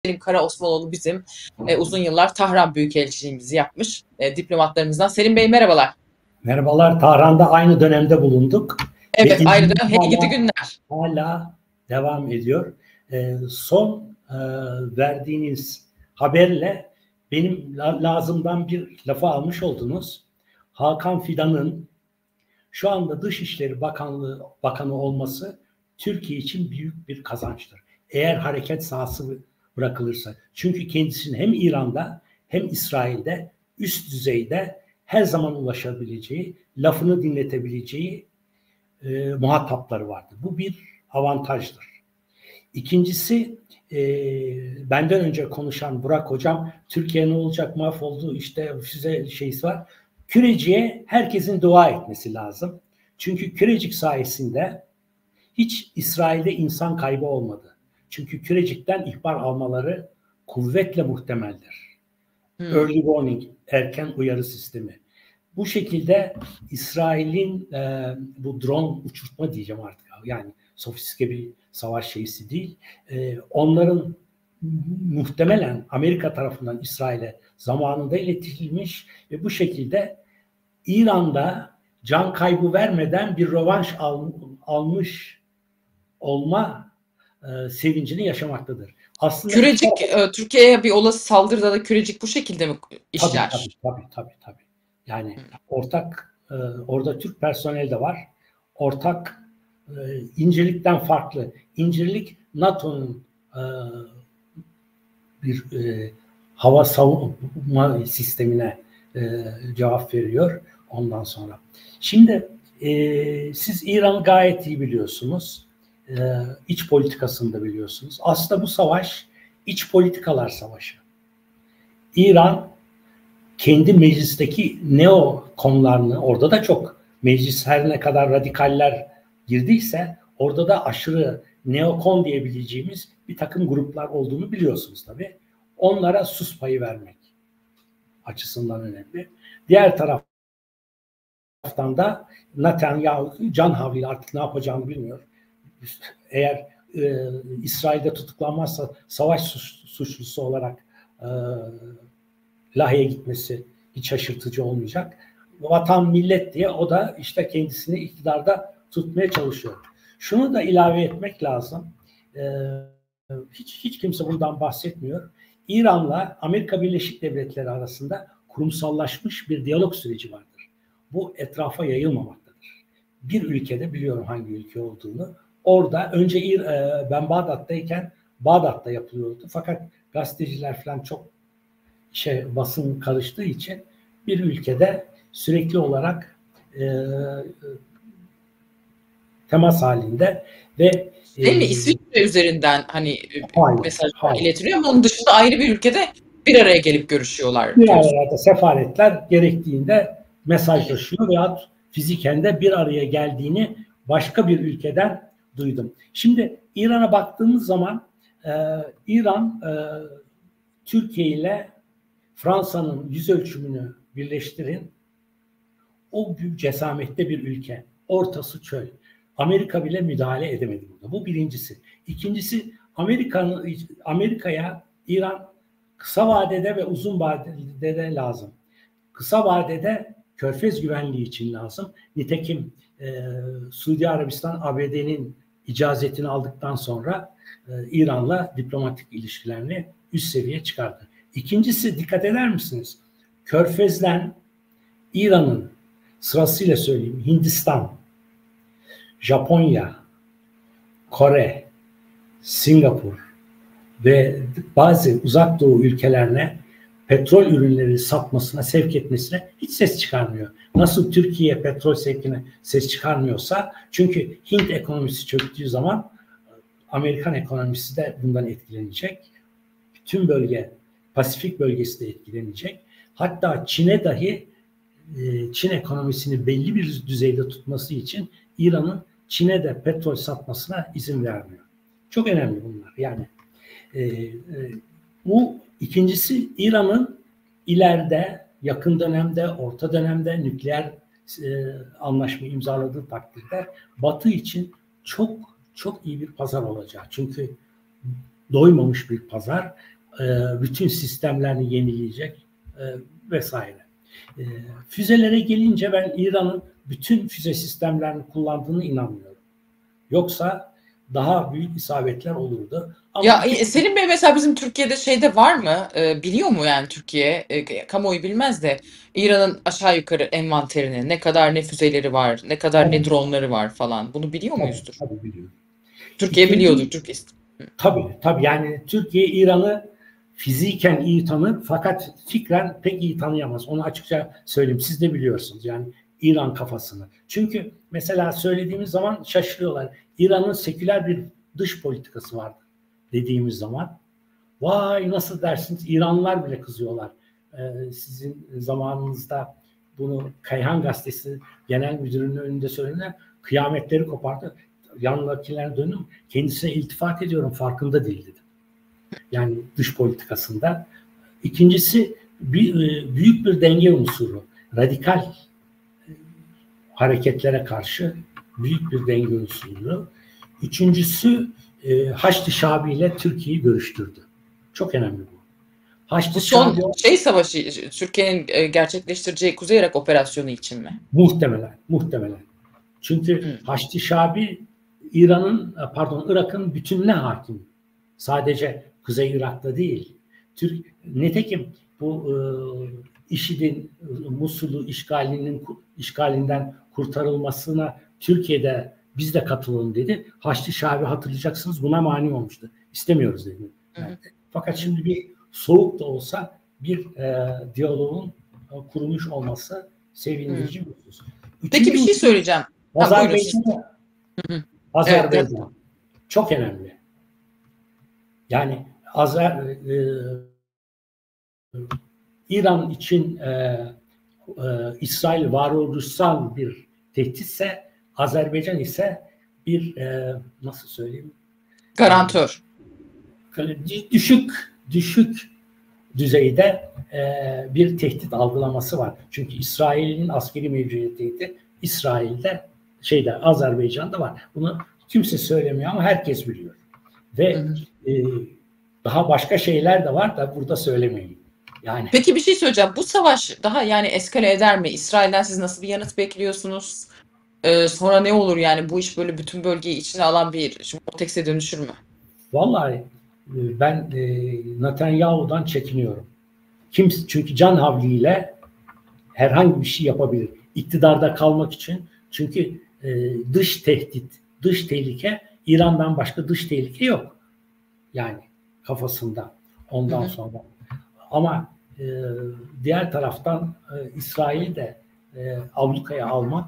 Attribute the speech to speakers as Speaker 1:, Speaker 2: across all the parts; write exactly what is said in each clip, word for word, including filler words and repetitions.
Speaker 1: Selim Karaosmanoğlu bizim e, uzun yıllar Tahran Büyükelçiliğimizi yapmış e, diplomatlarımızdan. Selim Bey merhabalar.
Speaker 2: Merhabalar. Tahran'da aynı dönemde bulunduk.
Speaker 1: Evet,
Speaker 2: Ve
Speaker 1: aynı dönem. Hey
Speaker 2: hala,
Speaker 1: gidi günler.
Speaker 2: hala devam ediyor. E, son e, verdiğiniz haberle benim la, lazımdan bir lafı almış oldunuz. Hakan Fidan'ın şu anda Dışişleri Bakanlığı Bakanı olması Türkiye için büyük bir kazançtır. Eğer hareket sahası bırakılırsa. Çünkü kendisinin hem İran'da hem İsrail'de üst düzeyde her zaman ulaşabileceği, lafını dinletebileceği e, muhatapları vardır. Bu bir avantajdır. İkincisi, e, benden önce konuşan Burak Hocam, Türkiye ne olacak, mahvoldu, işte size şeysi var. Küreciye herkesin dua etmesi lazım. Çünkü Kürecik sayesinde hiç İsrail'de insan kaybı olmadı. Çünkü Kürecik'ten ihbar almaları kuvvetle muhtemeldir. Hmm. Early warning, erken uyarı sistemi. Bu şekilde İsrail'in e, bu drone uçurtma diyeceğim artık, yani sofistike bir savaş şeysi değil. E, onların muhtemelen Amerika tarafından İsrail'e zamanında iletilmiş ve bu şekilde İran'da can kaybı vermeden bir rövanş al, almış olma e, sevincini yaşamaktadır.
Speaker 1: Aslında Kürecik, İsrail, Türkiye'ye bir olası saldırıda da Kürecik bu şekilde mi işler?
Speaker 2: Tabii tabii tabii tabii. tabii. Yani Hı. ortak e, orada Türk personeli de var. Ortak e, İncirlik'ten farklı. İncirlik NATO'nun e, bir e, hava savunma sistemine e, cevap veriyor ondan sonra. Şimdi e, siz İran'ı gayet iyi biliyorsunuz. E, iç politikasını da biliyorsunuz. Aslında bu savaş iç politikalar savaşı. İran kendi meclisteki neo konularını, orada da çok meclis her ne kadar radikaller girdiyse orada da aşırı neokon diyebileceğimiz bir takım gruplar olduğunu biliyorsunuz tabii. Onlara sus payı vermek açısından önemli. Diğer taraftan da Netanyahu can havliyle artık ne yapacağını bilmiyor. Eğer e, İsrail'de tutuklanmazsa savaş suçlusu olarak e, Lahey'e gitmesi hiç şaşırtıcı olmayacak. Vatan millet diye o da işte kendisini iktidarda tutmaya çalışıyor. Şunu da ilave etmek lazım. Ee, hiç, hiç kimse bundan bahsetmiyor. İran'la Amerika Birleşik Devletleri arasında kurumsallaşmış bir diyalog süreci vardır. Bu etrafa yayılmamaktadır. Bir ülkede, biliyorum hangi ülke olduğunu, orada önce e, ben Bağdat'tayken Bağdat'ta yapılıyordu. Fakat gazeteciler falan çok şey basın karıştığı için bir ülkede sürekli olarak e, temas halinde ve
Speaker 1: değil mi? İsviçre üzerinden hani mesajlar iletiliyor ama onun dışında ayrı bir ülkede bir araya gelip görüşüyorlar.
Speaker 2: Bir arada sefaretler gerektiğinde mesajlaşıyor veya fiziken de bir araya geldiğini başka bir ülkeden duydum. Şimdi İran'a baktığımız zaman e, İran e, Türkiye ile Fransa'nın yüz ölçümünü birleştirin. O büyük cesamette bir ülke. Ortası çöl. Amerika bile müdahale edemedi burada. Bu birincisi. İkincisi, Amerika'nın Amerika'ya İran kısa vadede ve uzun vadede de lazım. Kısa vadede Körfez güvenliği için lazım. Nitekim e, Suudi Arabistan A B D'nin icazetini aldıktan sonra e, İran'la diplomatik ilişkilerini üst seviyeye çıkardı. İkincisi, dikkat eder misiniz? Körfez'den İran'ın, sırasıyla söyleyeyim, Hindistan, Japonya, Kore, Singapur ve bazı uzak doğu ülkelerine petrol ürünleri satmasına, sevk etmesine hiç ses çıkarmıyor. Nasıl Türkiye petrol sevkine ses çıkarmıyorsa, çünkü Hint ekonomisi çöktüğü zaman Amerikan ekonomisi de bundan etkilenecek. Tüm bölge, Pasifik bölgesi de etkilenecek. Hatta Çin'e dahi Çin ekonomisini belli bir düzeyde tutması için İran'ın Çin'e de petrol satmasına izin vermiyor. Çok önemli bunlar. Yani e, e, bu ikincisi, İran'ın ileride, yakın dönemde, orta dönemde nükleer e, anlaşma imzaladığı takdirde Batı için çok çok iyi bir pazar olacağı. Çünkü doymamış bir pazar, e, bütün sistemlerini yenileyecek e, vesaire. E, füzelere gelince ben İran'ın bütün füze sistemlerini kullandığını inanmıyorum. Yoksa daha büyük isabetler olurdu. Ama
Speaker 1: Ya
Speaker 2: iki...
Speaker 1: Selim Bey mesela bizim Türkiye'de şeyde var mı? E, biliyor mu yani Türkiye? E, kamuoyu bilmez de İran'ın aşağı yukarı envanterini, ne kadar ne füzeleri var, ne kadar
Speaker 2: Tabii,
Speaker 1: ne dronları var falan. Bunu biliyor
Speaker 2: tabii,
Speaker 1: muyuzdur?
Speaker 2: tabii biliyorum.
Speaker 1: Türkiye biliyordur.
Speaker 2: İkinci,
Speaker 1: Türkiye.
Speaker 2: tabii, tabii yani Türkiye İran'ı fiziken iyi tanır fakat fikren pek iyi tanıyamaz. Onu açıkça söyleyeyim. Siz de biliyorsunuz yani İran kafasını. Çünkü mesela söylediğimiz zaman şaşırıyorlar. İran'ın seküler bir dış politikası vardı dediğimiz zaman. Vay nasıl dersiniz? İranlılar bile kızıyorlar. Ee, sizin zamanınızda bunu Kayhan Gazetesi Genel Müdürü'nün önünde söylenen kıyametleri kopardı. Yanındakilerine dönüp kendisine iltifat ediyorum farkında değil dedim. Yani dış politikasında. İkincisi bir, büyük bir denge unsuru. Radikal hareketlere karşı büyük bir denge unsuru. Üçüncüsü e, Haçlı Şabi ile Türkiye'yi görüştürdü. Çok önemli bu. Haçlı
Speaker 1: Bu son
Speaker 2: Şabi,
Speaker 1: şey savaşı, Türkiye'nin gerçekleştireceği Kuzey Irak operasyonu için mi?
Speaker 2: Muhtemelen, muhtemelen. Çünkü
Speaker 1: Hı.
Speaker 2: Haçlı Şabi İran'ın, pardon Irak'ın bütününe hakim. Sadece Kuzey Irak'ta değil. Türk, netekim bu e, IŞİD'in Musul'u işgalinin işgalinden kurtarılmasına Türkiye'de biz de katılalım dedi. Haçlı Şabi hatırlayacaksınız buna mani olmuştu. İstemiyoruz dedi. Yani. Fakat şimdi bir soğuk da olsa bir e, diyaloğun e, kurulmuş olması sevindirici bir husus.
Speaker 1: Peki bir şey söyleyeceğim.
Speaker 2: Azerbaycan. Azerbaycan.
Speaker 1: Evet, evet.
Speaker 2: Çok önemli. Yani Azer e, İran için e, e, İsrail varoluşsal bir tehditse Azerbaycan ise bir e, nasıl söyleyeyim?
Speaker 1: Garantör.
Speaker 2: E, düşük düşük düzeyde e, bir tehdit algılaması var. Çünkü İsrail'in askeri mevcudiyeti İsrail'de şeyde Azerbaycan'da var. Bunu kimse söylemiyor ama herkes biliyor. Ve hı hı. E, daha başka şeyler de var da burada söylemeyin. Yani.
Speaker 1: Peki bir şey söyleyeceğim. Bu savaş daha yani eskale eder mi? İsrail'den siz nasıl bir yanıt bekliyorsunuz? Ee, sonra ne olur yani bu iş böyle bütün bölgeyi içine alan bir Vortex'e dönüşür mü?
Speaker 2: Vallahi ben e, Netanyahu'dan çekiniyorum. Kimse, çünkü can havliyle herhangi bir şey yapabilir. İktidarda kalmak için. Çünkü e, dış tehdit, dış tehlike, İran'dan başka dış tehlike yok. Yani kafasında ondan hı hı. sonra. Ama e, diğer taraftan e, İsrail'i de e, ablukaya almak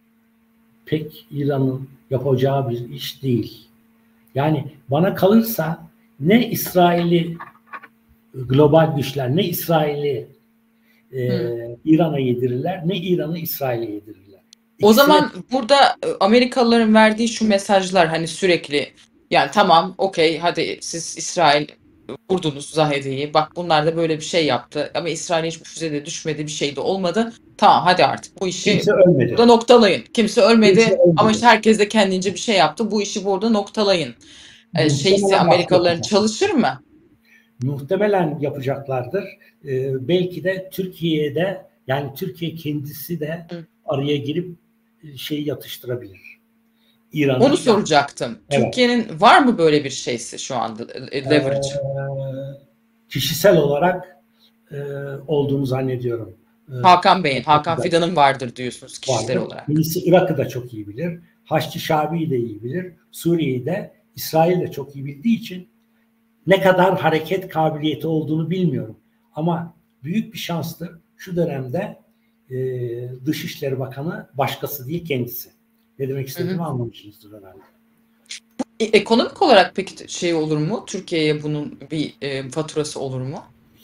Speaker 2: pek İran'ın yapacağı bir iş değil. Yani bana kalırsa ne İsrail'i global güçler, ne İsrail'i e, İran'a yedirirler, ne İran'ı İsrail'e yedirirler. İkisine...
Speaker 1: O zaman burada Amerikalıların verdiği şu mesajlar hani sürekli yani tamam okey hadi siz İsrail vurdunuz Zahede'yi. Bak bunlar da böyle bir şey yaptı. Ama İsrail hiçbir füzede düşmedi. Bir şey de olmadı. Tamam hadi artık bu işi
Speaker 2: Kimse ölmedi.
Speaker 1: burada noktalayın. Kimse ölmedi.
Speaker 2: Kimse ölmedi.
Speaker 1: Ama işte herkes de kendince bir şey yaptı. Bu işi burada noktalayın. Ee, şeysi Amerikalıların çalışır mı?
Speaker 2: Muhtemelen yapacaklardır. Ee, belki de Türkiye'de yani Türkiye kendisi de Hı. araya girip şeyi yatıştırabilir.
Speaker 1: İran'ı Onu soracaktım. Evet. Türkiye'nin var mı böyle bir şeysi şu anda leverage?
Speaker 2: Ee, kişisel olarak e, olduğunu zannediyorum.
Speaker 1: Hakan Bey'in, Hakan Fidan'ın vardır diyorsunuz kişisel
Speaker 2: vardır.
Speaker 1: olarak.
Speaker 2: Birisi Irak'ı da çok iyi bilir. Haçlı Şabi'yi de iyi bilir. Suriye'yi de, İsrail de çok iyi bildiği için ne kadar hareket kabiliyeti olduğunu bilmiyorum. Ama büyük bir şanstır. Şu dönemde e, Dışişleri Bakanı başkası değil kendisi. Ne demek istediğimi hı hı. anlamışsınızdır herhalde.
Speaker 1: Ekonomik olarak peki şey olur mu? Türkiye'ye bunun bir e, faturası olur mu?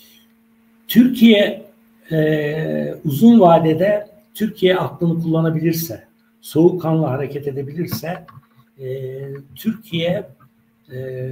Speaker 2: Türkiye e, uzun vadede Türkiye aklını kullanabilirse, soğukkanlı hareket edebilirse e, Türkiye e,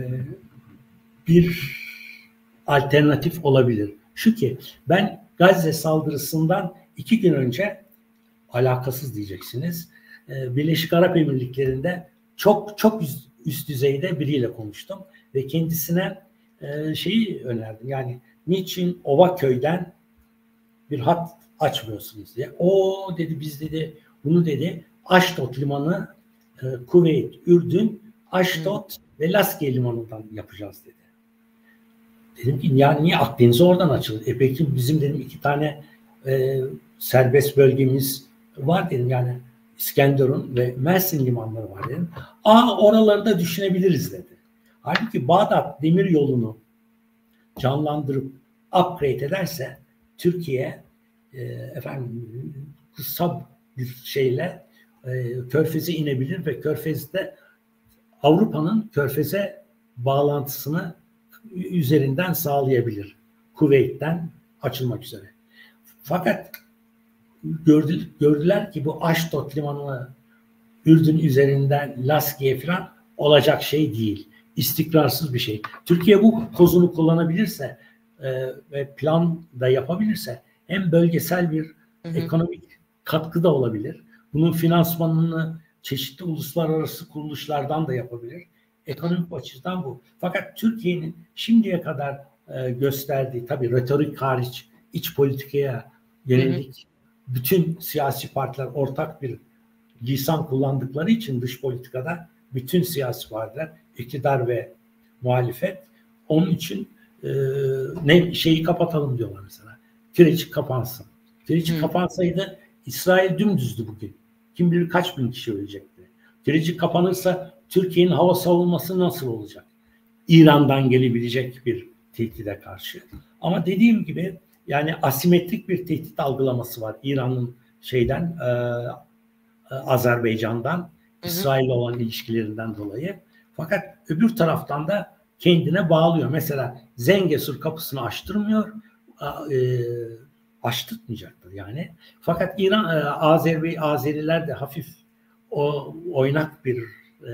Speaker 2: bir alternatif olabilir. Şu ki ben Gazze saldırısından iki gün önce alakasız diyeceksiniz. E, Birleşik Arap Emirlikleri'nde çok çok üst, üst düzeyde biriyle konuştum ve kendisine e, şeyi önerdim. Yani niçin Ovaköy'den bir hat açmıyorsunuz diye. O dedi biz dedi bunu dedi Aşdod limanı, e, Kuveyt, Ürdün, Aşdod hmm. ve Laskiye limanından yapacağız dedi. Dedim ki ya niye Akdeniz oradan açılır? E peki bizim dedim iki tane e, serbest bölgemiz var dedim yani İskenderun ve Mersin limanları var dedim. Aa oraları da düşünebiliriz dedi. Halbuki Bağdat demir yolunu canlandırıp upgrade ederse Türkiye e, efendim kısa bir şeyle e, Körfez'e inebilir ve Körfez'de Avrupa'nın Körfez'e bağlantısını üzerinden sağlayabilir. Kuveyt'ten açılmak üzere. Fakat gördü, gördüler ki bu Aşdod limanı Ürdün üzerinden Laskiye falan olacak şey değil. İstikrarsız bir şey. Türkiye bu kozunu kullanabilirse e, ve plan da yapabilirse hem bölgesel bir hı hı. ekonomik katkı da olabilir. Bunun finansmanını çeşitli uluslararası kuruluşlardan da yapabilir. Ekonomik açıdan bu. Fakat Türkiye'nin şimdiye kadar e, gösterdiği tabii retorik hariç iç politikaya yönelik hı hı. bütün siyasi partiler ortak bir lisan kullandıkları için dış politikada bütün siyasi partiler iktidar ve muhalefet onun için e, ne şeyi kapatalım diyorlar mesela. Kireci kapansın. Kireci hmm. kapansaydı İsrail dümdüzdü bugün. Kim bilir kaç bin kişi ölecekti. Kireci kapanırsa Türkiye'nin hava savunması nasıl olacak? İran'dan gelebilecek bir tehdide karşı. Ama dediğim gibi yani asimetrik bir tehdit algılaması var İran'ın şeyden e, Azerbaycan'dan İsrail'le olan ilişkilerinden dolayı. Fakat öbür taraftan da kendine bağlıyor. Mesela Zengesur kapısını açtırmıyor. E, açtırtmayacaktır yani. Fakat İran, e, Azeri, Azeriler de hafif o oynak bir e,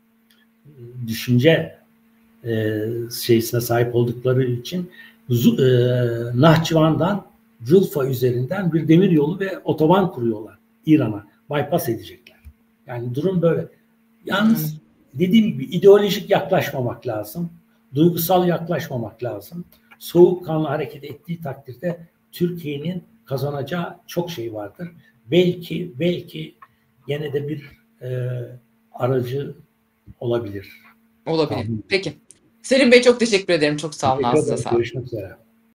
Speaker 2: düşünce e, şeysine sahip oldukları için e, Nahçıvan'dan Culfa üzerinden bir demir yolu ve otoban kuruyorlar İran'a. Bypass edecekler. Yani durum böyle. Yalnız dediğim gibi ideolojik yaklaşmamak lazım. Duygusal yaklaşmamak lazım. Soğukkanlı hareket ettiği takdirde Türkiye'nin kazanacağı çok şey vardır. Belki belki gene de bir e, aracı olabilir.
Speaker 1: Olabilir. Tamam. Peki. Selim Bey çok teşekkür ederim. Çok sağ olun. Ağzınıza sağlık.
Speaker 2: Görüşmek üzere.